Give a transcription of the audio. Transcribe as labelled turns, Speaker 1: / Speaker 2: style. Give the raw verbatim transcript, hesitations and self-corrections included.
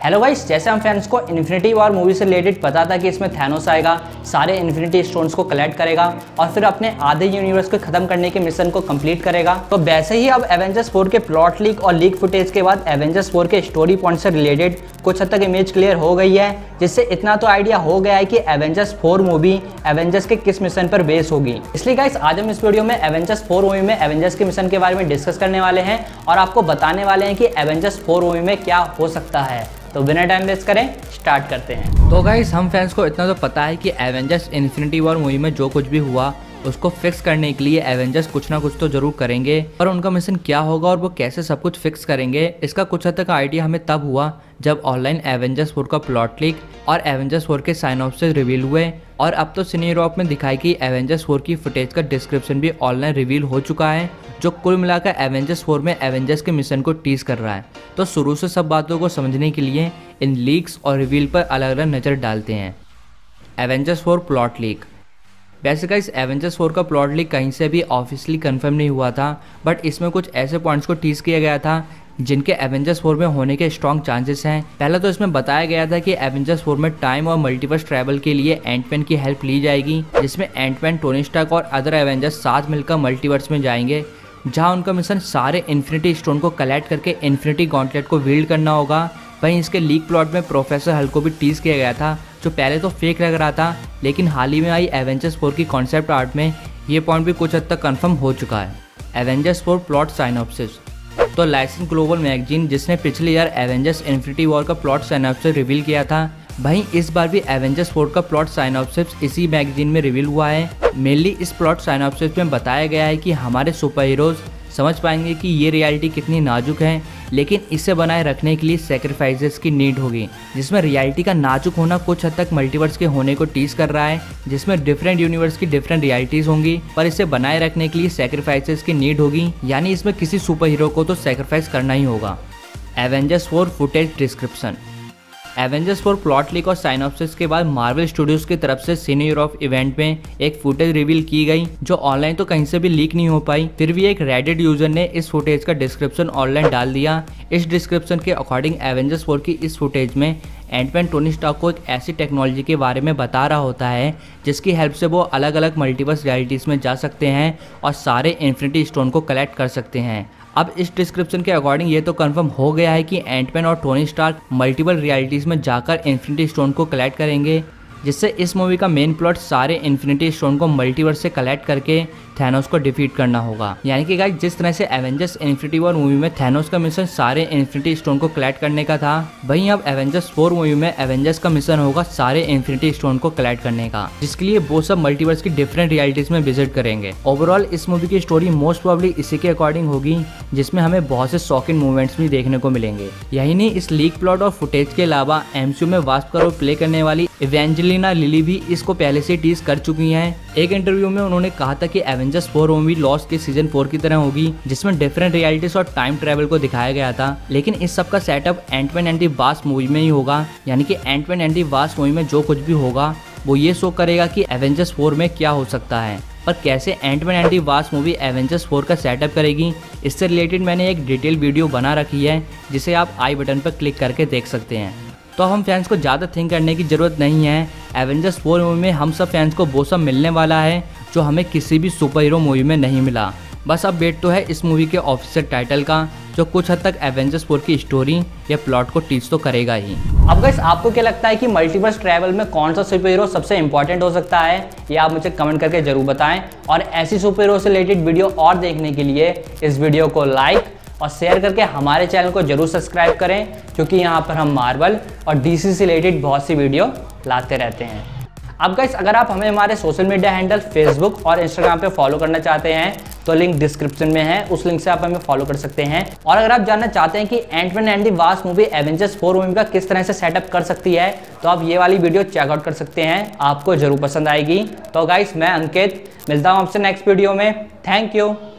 Speaker 1: Hello guys, जैसे हम fans को इन्फिनिटी वॉर मूवी से रिलेटेड पता था कि इसमें थैनोस आएगा, सारे इन्फिनिटी स्टोन्स को कलेक्ट करेगा और फिर अपने आधे यूनिवर्स को खत्म करने के मिशन को कंप्लीट करेगा। तो वैसे ही अब एवेंजर्स फोर के प्लॉट लीक और लीक फुटेज के बाद एवेंजर्स फोर के स्टोरी पॉइंट से रिलेटेड कुछ हद तक इमेज क्लियर हो गई है, जिससे इतना तो आइडिया हो गया है कि एवेंजर्स फोर मूवी एवेंजर्स के किस मिशन पर बेस होगी। इसलिए गाइस आज हम इस वीडियो में एवेंजर्स फोर मूवी में एवेंजर्स के मिशन के बारे में डिस्कस करने वाले हैं और आपको बताने वाले हैं कि एवेंजर्स फोर मूवी में क्या हो सकता है। तो बिना टाइम वेस्ट करें स्टार्ट करते हैं।
Speaker 2: तो गाइस हम फैंस को इतना तो पता है कि एवेंजर्स इन्फिनिटी वॉर मूवी में जो कुछ भी हुआ उसको फिक्स करने के लिए एवेंजर्स कुछ ना कुछ तो जरूर करेंगे, पर उनका मिशन क्या होगा और वो कैसे सब कुछ फिक्स करेंगे इसका कुछ हद तक आइडिया हमें तब हुआ जब ऑनलाइन एवेंजर्स फोर का प्लॉट लीक और एवेंजर्स फोर के साइनॉप्सिस रिवील हुए। और अब तो सिने यूरोप में दिखाई कि एवेंजर्स फोर की फुटेज का डिस्क्रिप्शन भी ऑनलाइन रिवील हो चुका है, जो कुल मिलाकर एवेंजर्स फोर में एवेंजर्स के मिशन को टीज कर रहा है। तो शुरू से सब बातों को समझने के लिए इन लीक्स और रिवील पर अलग अलग नज़र डालते हैं। Avengers four plot leak. वैसे गाइस एवेंजर्स फोर का प्लॉट लीक कहीं से भी ऑफिशियली कंफर्म नहीं हुआ था, बट इसमें कुछ ऐसे पॉइंट्स को टीज किया गया था जिनके एवेंजर्स फोर में होने के स्ट्रॉन्ग चांसेस हैं। पहला तो इसमें बताया गया था कि एवेंजर्स फोर में टाइम और मल्टीवर्स ट्रैवल के लिए एंटमैन की हेल्प ली जाएगी, जिसमें एंटमैन, टोनी स्टार्क और अदर एवेंजर्स साथ मिलकर मल्टीवर्स में जाएंगे, जहां उनका मिशन सारे इन्फिनिटी स्टोन को कलेक्ट करके इन्फिनिटी गॉन्टलेट को विल्ड करना होगा। वहीं इसके लीक प्लॉट में प्रोफेसर हल्क को भी टीज किया गया था, जो पहले तो फेक लग रहा था, लेकिन हाल ही में आई एवेंजर्स फोर की कॉन्सेप्ट आर्ट में ये पॉइंट भी कुछ हद तक कंफर्म हो चुका है। Avengers four plot synopsis. तो लाइसेंस ग्लोबल मैगजीन, जिसने पिछले ईयर एवेंजर्स इन्फिनिटी वॉर का प्लॉट साइनॉप्सिस रिवील किया था, वहीं इस बार भी एवेंजर्स फोर का प्लॉट साइनॉप्सिस इसी मैगजीन में रिवील हुआ है। मेनली इस प्लॉट साइनॉप्सिस में बताया गया है कि हमारे सुपर हीरोज समझ पाएंगे कि ये रियलिटी कितनी नाजुक है, लेकिन इसे बनाए रखने के लिए सेक्रीफाइसेस की नीड होगी, जिसमें रियलिटी का नाजुक होना कुछ हद तक मल्टीवर्स के होने को टीज कर रहा है, जिसमें डिफरेंट यूनिवर्स की डिफरेंट रियलिटीज होंगी, पर इसे बनाए रखने के लिए सेक्रीफाइसेस की नीड होगी, यानी इसमें किसी सुपर हीरो को तो सेक्रीफाइस करना ही होगा। Avengers four footage description. Avengers four plot leak और साइनॉप्सिस के बाद मार्वल स्टूडियोज की तरफ से सिने यूरोप इवेंट में एक फुटेज रिवील की गई, जो ऑनलाइन तो कहीं से भी लीक नहीं हो पाई। फिर भी एक रेडिट यूजर ने इस फुटेज का डिस्क्रिप्शन ऑनलाइन डाल दिया। इस डिस्क्रिप्शन के अकॉर्डिंग एवेंजर्स फोर की इस फुटेज में एंटमैन टोनी स्टार्क को एक ऐसी टेक्नोलॉजी के बारे में बता रहा होता है जिसकी हेल्प से वो अलग अलग मल्टीवर्स रियलिटीज में जा सकते हैं और सारे इन्फिनिटी स्टोन को कलेक्ट कर सकते हैं। अब इस डिस्क्रिप्शन के अकॉर्डिंग ये तो कंफर्म हो गया है कि एंटमैन और टोनी स्टार्क मल्टीपल रियलिटीज में जाकर इन्फिनिटी स्टोन को कलेक्ट करेंगे, जिससे इस मूवी का मेन प्लॉट सारे इन्फिनिटी स्टोन को मल्टीवर्स से कलेक्ट करके थैनोस को डिफीट करना होगा। यानी कि गाइस जिस तरह से एवेंजर्स इन्फिनिटी वॉर मूवी में थैनोस का मिशन सारे इन्फिनिटी स्टोन को कलेक्ट करने का था, वहीं अब एवेंजर्स फोर मूवी में एवेंजर्स का मिशन होगा सारे इन्फिनिटी स्टोन को कलेक्ट करने का, जिसके लिए वो सब मल्टीवर्स की डिफरेंट रियलिटीज में विजिट करेंगे। ओवरऑल इस मूवी की स्टोरी मोस्ट प्रोबेबली इसी के अकॉर्डिंग होगी, जिसमें हमें बहुत से शॉकिंग मूवमेंट्स भी देखने को मिलेंगे। यही नहीं, इस लीक प्लॉट और फुटेज के अलावा एमसीयू में वास्प का रोल प्ले करने वाली इवेंजेलिना लिली भी इसको पहले से टीज कर चुकी हैं। एक इंटरव्यू में उन्होंने कहा था कि एवेंजर्स फोर मूवी लॉस्ट के सीजन फोर की तरह होगी, जिसमें डिफरेंट रियलिटीज और टाइम ट्रेवल को दिखाया गया था, लेकिन इस सब का setup Ant-Man and the Wasp movie में ही होगा। यानी कि Ant-Man and the Wasp movie में जो कुछ भी होगा वो ये शो करेगा कि एवेंजर्स फोर में क्या हो सकता है, पर कैसे Ant-Man and the Wasp movie Avengers four का सेटअप करेगी, इससे रिलेटेड मैंने एक डिटेल वीडियो बना रखी है, जिसे आप आई बटन पर क्लिक करके देख सकते हैं। तो हम फैंस को ज़्यादा थिंक करने की ज़रूरत नहीं है। एवेंजर्स फोर मूवी में हम सब फैंस को वो सब मिलने वाला है जो हमें किसी भी सुपर हीरो मूवी में नहीं मिला। बस अब वेट तो है इस मूवी के ऑफिशियल टाइटल का, जो कुछ हद तक एवेंजर्स फोर की स्टोरी या प्लॉट को टीच तो करेगा ही।
Speaker 1: अब गाइस आपको क्या लगता है कि मल्टीवर्स ट्रैवल में कौन सा सुपर हीरो सबसे इंपॉर्टेंट हो सकता है, ये आप मुझे कमेंट करके जरूर बताएं। और ऐसी सुपर हीरो से रिलेटेड वीडियो और देखने के लिए इस वीडियो को लाइक और शेयर करके हमारे चैनल को जरूर सब्सक्राइब करें, क्योंकि यहाँ पर हम मार्वल और डीसी से रिलेटेड बहुत सी वीडियो लाते रहते हैं। अब गाइस अगर आप हमें हमारे सोशल मीडिया हैंडल फेसबुक और इंस्टाग्राम पे फॉलो करना चाहते हैं तो लिंक डिस्क्रिप्शन में है, उस लिंक से आप हमें फॉलो कर सकते हैं। और अगर आप जानना चाहते हैं कि Ant-Man and the Wasp movie Avengers four movie का किस तरह से सेटअप कर सकती है, तो आप ये वाली वीडियो चेकआउट कर सकते हैं, आपको जरूर पसंद आएगी। तो गाइस मैं अंकित मिलता हूँ आपसे नेक्स्ट वीडियो में। Thank you.